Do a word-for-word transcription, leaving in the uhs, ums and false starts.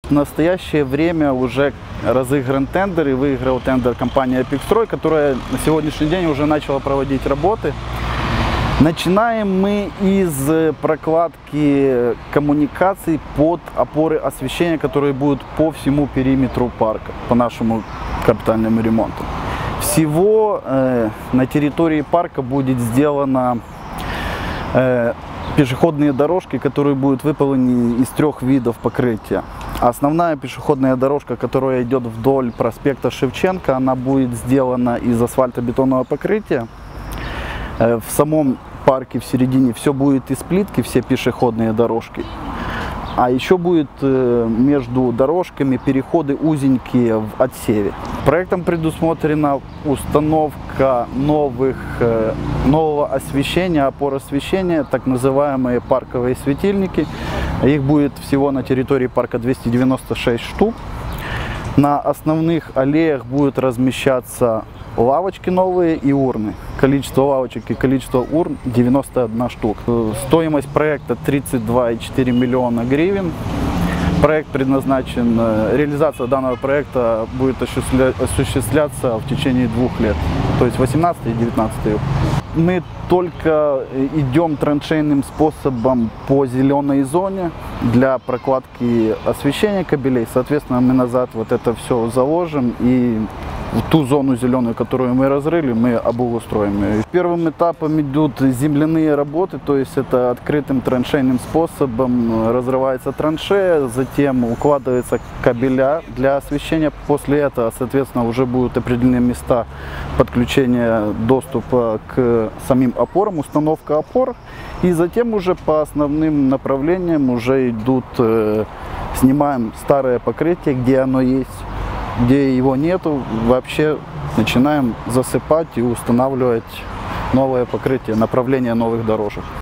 В настоящее время уже разыгран тендер и выиграл тендер компания «Эпикстрой», которая на сегодняшний день уже начала проводить работы. Начинаем мы из прокладки коммуникаций под опоры освещения, которые будут по всему периметру парка, по нашему капитальному ремонту. Всего э, на территории парка будет сделано э, пешеходные дорожки, которые будут выполнены из трех видов покрытия. Основная пешеходная дорожка, которая идет вдоль проспекта Шевченко, она будет сделана из асфальтобетонного покрытия. В самом парке в середине все будет из плитки, все пешеходные дорожки. А еще будет между дорожками переходы узенькие в отсеве. Проектом предусмотрена установка новых, нового освещения, опор освещения, так называемые парковые светильники. Их будет всего на территории парка двести девяносто шесть штук. На основных аллеях будут размещаться лавочки новые и урны. Количество лавочек и количество урн девяносто одна штука. Стоимость проекта тридцать два и четыре миллиона гривен. Проект предназначен, реализация данного проекта будет осуществляться в течение двух лет, то есть восемнадцатый и девятнадцатый. Мы только идем траншейным способом по зеленой зоне для прокладки освещения кабелей. Соответственно, мы назад вот это все заложим и в ту зону зеленую, которую мы разрыли, мы обустроим ее. Первым этапом идут земляные работы, то есть это открытым траншейным способом разрывается траншея, затем укладываются кабеля для освещения. После этого, соответственно, уже будут определены места подключения доступа к самим опорам, установка опор. И затем уже по основным направлениям уже идут, э, снимаем старое покрытие, где оно есть. Где его нету, вообще начинаем засыпать и устанавливать новое покрытие, направление новых дорожек.